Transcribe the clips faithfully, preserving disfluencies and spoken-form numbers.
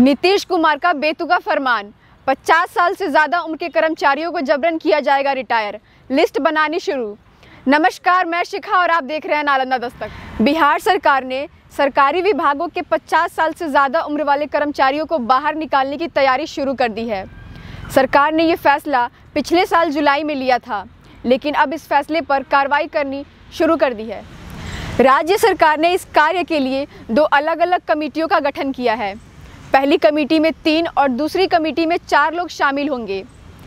नीतीश कुमार का बेतुका फरमान, पचास साल से ज़्यादा उम्र के कर्मचारियों को जबरन किया जाएगा रिटायर, लिस्ट बनानी शुरू। नमस्कार, मैं शिखा और आप देख रहे हैं नालंदा दस्तक। बिहार सरकार ने सरकारी विभागों के पचास साल से ज़्यादा उम्र वाले कर्मचारियों को बाहर निकालने की तैयारी शुरू कर दी है। सरकार ने ये फैसला पिछले साल जुलाई में लिया था, लेकिन अब इस फैसले पर कार्रवाई करनी शुरू कर दी है। राज्य सरकार ने इस कार्य के लिए दो अलग अलग कमेटियों का गठन किया है। पहली कमेटी में तीन और दूसरी कमेटी में चार लोग शामिल होंगे।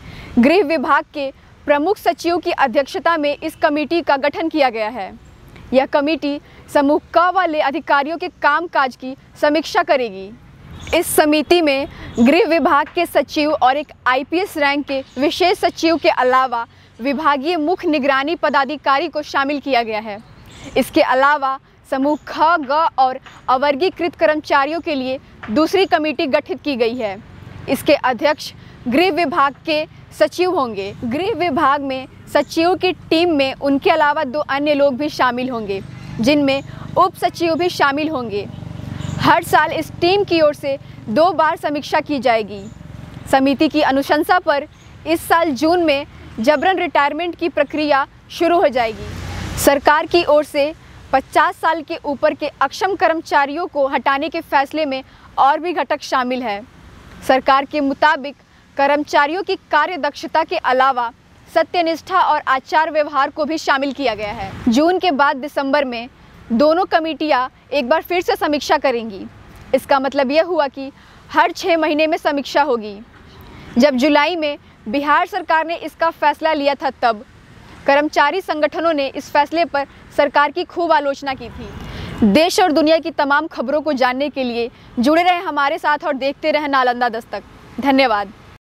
गृह विभाग के प्रमुख सचिव की अध्यक्षता में इस कमेटी का गठन किया गया है। यह कमेटी समूह क वाले अधिकारियों के कामकाज की समीक्षा करेगी। इस समिति में गृह विभाग के सचिव और एक आई पी एस रैंक के विशेष सचिव के अलावा विभागीय मुख्य निगरानी पदाधिकारी को शामिल किया गया है। इसके अलावा समूह ख, ग और अवर्गीकृत कर्मचारियों के लिए दूसरी कमेटी गठित की गई है। इसके अध्यक्ष गृह विभाग के सचिव होंगे। गृह विभाग में सचिवों की टीम में उनके अलावा दो अन्य लोग भी शामिल होंगे, जिनमें उप सचिव भी शामिल होंगे। हर साल इस टीम की ओर से दो बार समीक्षा की जाएगी। समिति की अनुशंसा पर इस साल जून में जबरन रिटायरमेंट की प्रक्रिया शुरू हो जाएगी। सरकार की ओर से पचास साल के ऊपर के अक्षम कर्मचारियों को हटाने के फैसले में और भी घटक शामिल है। सरकार के मुताबिक कर्मचारियों की कार्य दक्षता के अलावा सत्यनिष्ठा और आचार व्यवहार को भी शामिल किया गया है। जून के बाद दिसंबर में दोनों कमेटियां एक बार फिर से समीक्षा करेंगी। इसका मतलब यह हुआ कि हर छः महीने में समीक्षा होगी। जब जुलाई में बिहार सरकार ने इसका फैसला लिया था, तब कर्मचारी संगठनों ने इस फैसले पर सरकार की खूब आलोचना की थी। देश और दुनिया की तमाम खबरों को जानने के लिए जुड़े रहे हमारे साथ और देखते रहे नालंदा दस्तक। धन्यवाद।